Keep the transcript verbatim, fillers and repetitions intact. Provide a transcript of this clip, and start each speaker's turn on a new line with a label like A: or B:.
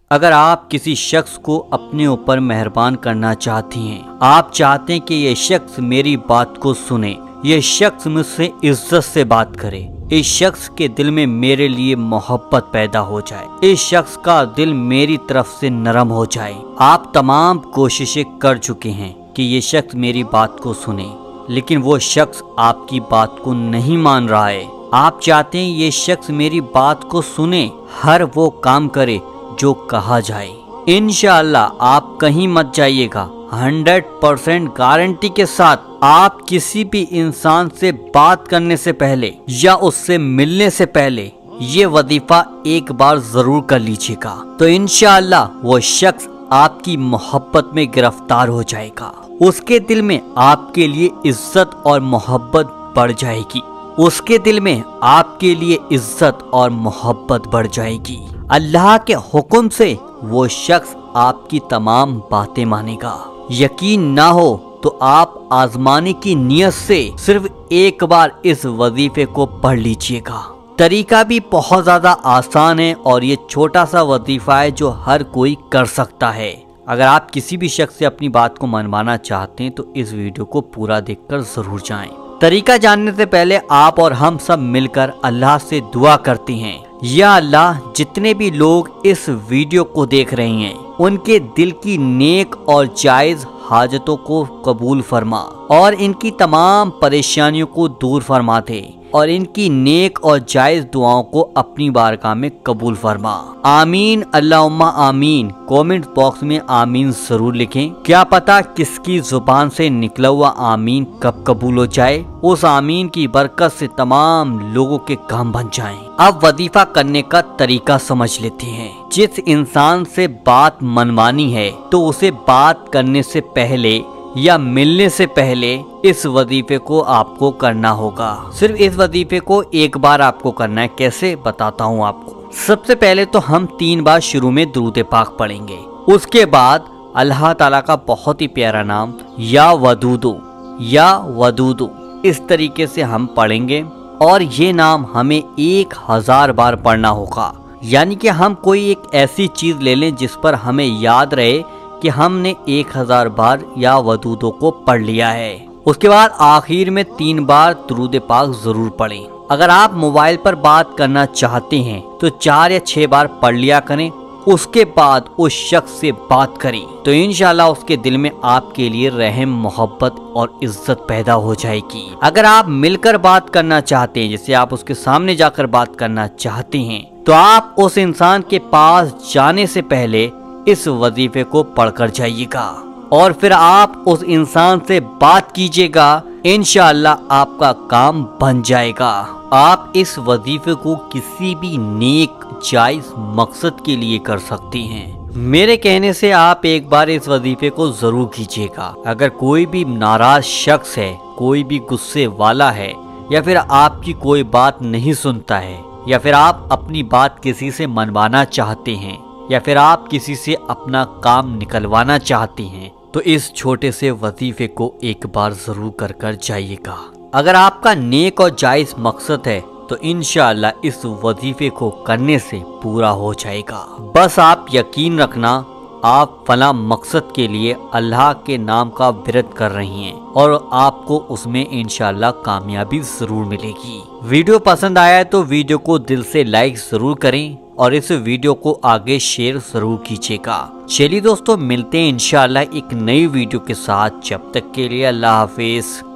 A: अगर आप किसी शख्स को अपने ऊपर मेहरबान करना चाहती हैं, आप चाहते हैं कि ये शख्स मेरी बात को सुने, ये शख्स मुझसे इज्जत से बात करे, इस शख्स के दिल में मेरे लिए मोहब्बत पैदा हो जाए, इस शख्स का दिल मेरी तरफ से नरम हो जाए। आप तमाम कोशिशें कर चुके हैं कि ये शख्स मेरी बात को सुने, लेकिन वो शख्स आपकी बात को नहीं मान रहा है। आप चाहते हैं ये शख्स मेरी बात को सुने, हर वो काम करे जो कहा जाए। इंशाअल्लाह आप कहीं मत जाइएगा, हंड्रेड परसेंट गारंटी के साथ आप किसी भी इंसान से बात करने से पहले या उससे मिलने से पहले ये वजीफा एक बार जरूर कर लीजिएगा, तो इंशाअल्लाह वो शख्स आपकी मोहब्बत में गिरफ्तार हो जाएगा। उसके दिल में आपके लिए इज्जत और मोहब्बत बढ़ जाएगी, उसके दिल में आपके लिए इज्जत और मोहब्बत बढ़ जाएगी। अल्लाह के हुक्म से वो शख्स आपकी तमाम बातें मानेगा। यकीन ना हो तो आप आजमाने की नियत से सिर्फ एक बार इस वजीफे को पढ़ लीजिएगा। तरीका भी बहुत ज्यादा आसान है और ये छोटा सा वजीफा है जो हर कोई कर सकता है। अगर आप किसी भी शख्स से अपनी बात को मनवाना चाहते हैं तो इस वीडियो को पूरा देखकर जरूर जाएं। तरीका जानने से पहले आप और हम सब मिलकर अल्लाह से दुआ करते हैं, या अल्लाह जितने भी लोग इस वीडियो को देख रहे हैं उनके दिल की नेक और जायज हाजतों को कबूल फरमा और इनकी तमाम परेशानियों को दूर फरमा दे और इनकी नेक और जायज दुआओं को अपनी बारगाह में कबूल फरमा। आमीन अल्लाहुम्मा आमीन। कमेंट बॉक्स में आमीन जरूर लिखें, क्या पता किसकी जुबान से निकला हुआ आमीन कब कबूल हो जाए। उस आमीन की बरकत से तमाम लोगों के काम बन जाएं। अब वजीफा करने का तरीका समझ लेते हैं। जिस इंसान से बात मनवानी है तो उसे बात करने से पहले या मिलने से पहले इस वजीफे को आपको करना होगा। सिर्फ इस वजीफे को एक बार आपको करना है। कैसे, बताता हूँ आपको। सबसे पहले तो हम तीन बार शुरू में दुरूद पाक पढ़ेंगे, उसके बाद अल्लाह ताला का बहुत ही प्यारा नाम या वदूदो या वदूदो इस तरीके से हम पढ़ेंगे और ये नाम हमें एक हजार बार पढ़ना होगा। यानी कि हम कोई एक ऐसी चीज ले लें जिस पर हमें याद रहे कि हमने एक हजार बार या वदूदों को पढ़ लिया है। उसके बाद आखिर में तीन बार दुरूद पाक जरूर पढ़ें। अगर आप मोबाइल पर बात करना चाहते हैं तो चार या छह बार पढ़ लिया करें, उसके बाद उस शख्स से बात करें तो इंशाल्लाह उसके दिल में आपके लिए रहम, मोहब्बत और इज्जत पैदा हो जाएगी। अगर आप मिलकर बात करना चाहते हैं, जैसे आप उसके सामने जाकर बात करना चाहते हैं, तो आप उस इंसान के पास जाने से पहले इस वजीफे को पढ़कर जाइएगा और फिर आप उस इंसान से बात कीजिएगा। इंशाअल्लाह आपका काम बन जाएगा। आप इस वजीफे को किसी भी नेक जायज मकसद के लिए कर सकते हैं। मेरे कहने से आप एक बार इस वजीफे को जरूर कीजिएगा। अगर कोई भी नाराज शख्स है, कोई भी गुस्से वाला है, या फिर आपकी कोई बात नहीं सुनता है, या फिर आप अपनी बात किसी से मनवाना चाहते हैं, या फिर आप किसी से अपना काम निकलवाना चाहते हैं, तो इस छोटे से वजीफे को एक बार जरूर कर कर जाइएगा। अगर आपका नेक और जायज मकसद है तो इंशाअल्लाह इस वजीफे को करने से पूरा हो जाएगा। बस आप यकीन रखना, आप फला मकसद के लिए अल्लाह के नाम का विरद कर रही हैं और आपको उसमें इंशाअल्लाह कामयाबी जरूर मिलेगी। वीडियो पसंद आया है तो वीडियो को दिल से लाइक जरूर करें और इस वीडियो को आगे शेयर जरूर कीजिएगा। चलिए दोस्तों, मिलते हैं इंशाअल्लाह एक नई वीडियो के साथ। जब तक के लिए अल्लाह हाफिज।